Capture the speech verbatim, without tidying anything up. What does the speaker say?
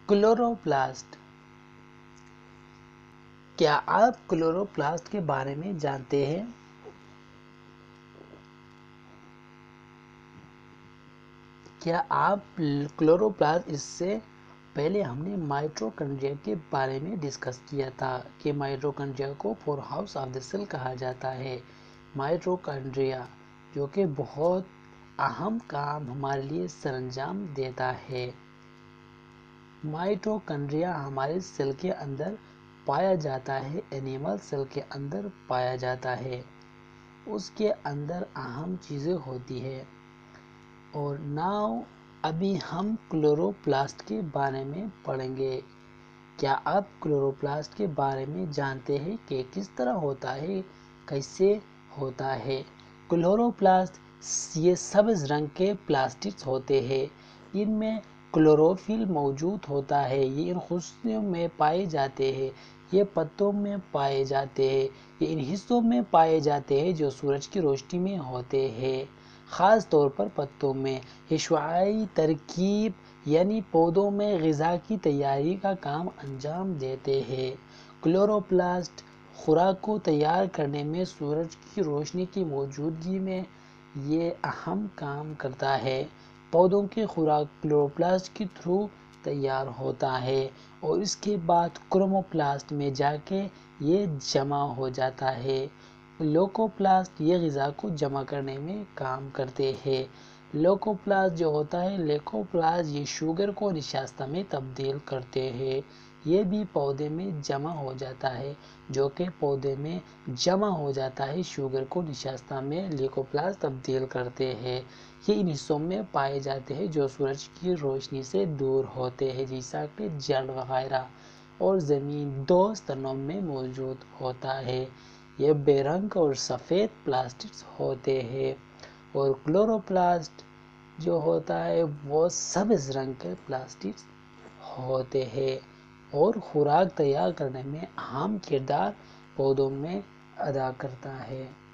Chloroplast. क्या आप chloroplast के बारे में जानते हैं? क्या आप क्लोरोप्लास्ट इससे पहले हमने माइटोकॉन्ड्रिया के बारे में डिस्कस किया था कि माइटोकॉन्ड्रिया को powerhouse of the cell कहा जाता है। माइटोकॉन्ड्रिया जो कि बहुत अहम काम हमारे लिए सरंजाम देता है। माइटोकॉन्ड्रिया हमारे सेल के अंदर पाया जाता है, एनिमल सेल के अंदर पाया जाता है। उसके अंदर अहम चीज़ें होती है। और नाउ अभी हम क्लोरोप्लास्ट के बारे में पढ़ेंगे। क्या आप क्लोरोप्लास्ट के बारे में जानते हैं कि किस तरह होता है, कैसे होता है? क्लोरोप्लास्ट ये सब्ज रंग के प्लास्टिक्स होते हैं। इनमें क्लोरोफिल मौजूद होता है। ये इन हिस्सों में पाए जाते हैं। ये पत्तों में पाए जाते हैं। ये इन हिस्सों में पाए जाते हैं जो सूरज की रोशनी में होते हैं, ख़ास तौर पर पत्तों में। हिश्वाई तरकीब यानी पौधों में ग़िज़ा की तैयारी का काम अंजाम देते हैं। क्लोरोप्लास्ट खुराक को तैयार करने में सूरज की रोशनी की मौजूदगी में ये अहम काम करता है। पौधों की खुराक क्लोरोप्लास्ट के थ्रू तैयार होता है और इसके बाद क्रोमोप्लास्ट में जाके ये जमा हो जाता है। लौकोप्लास्ट ये ग़िज़ा को जमा करने में काम करते हैं। लौकोप्लास्ट जो होता है, लौकोप्लास्ट ये शुगर को निशास्ता में तब्दील करते हैं। ये भी पौधे में जमा हो जाता है, जो कि पौधे में जमा हो जाता है शुगर को निशास्ता में लौकोप्लास्ट तब्दील करते हैं। ये इन हिस्सों में पाए जाते हैं जो सूरज की रोशनी से दूर होते हैं, जैसा कि जड़ वगैरह और ज़मीन दो स्तरों में मौजूद होता है। ये बेरंग और सफ़ेद प्लास्टिक्स होते हैं और क्लोरोप्लास्ट जो होता है वो सब्ज़ रंग के प्लास्टिक्स होते हैं और खुराक तैयार करने में अहम किरदार पौधों में अदा करता है।